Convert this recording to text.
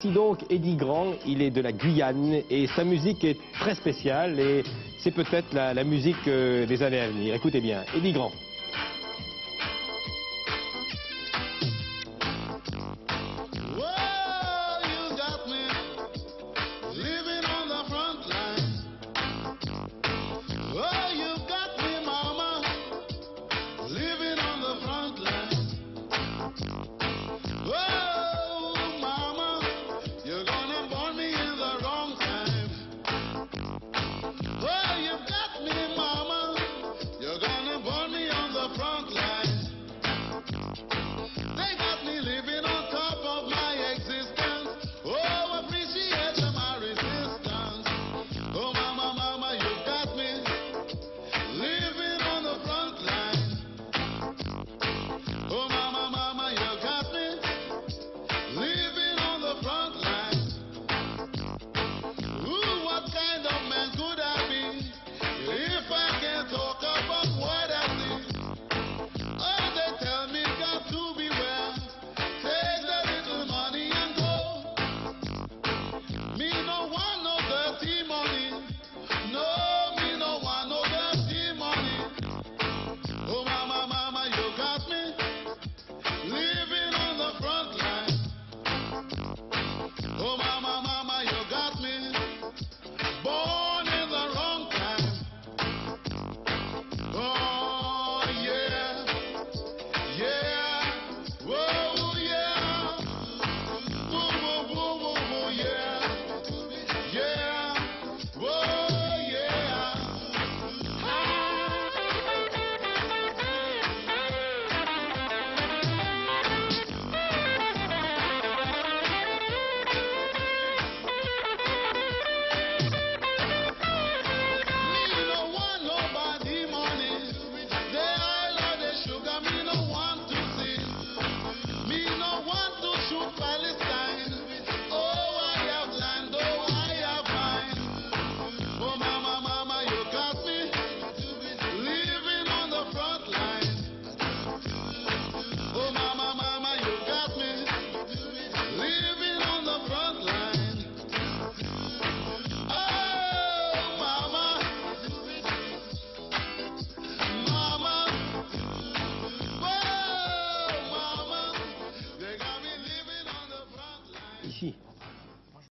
Voici donc Eddie Grand, il est de la Guyane et sa musique est très spéciale et c'est peut-être la musique des années à venir. Écoutez bien, Eddie Grand.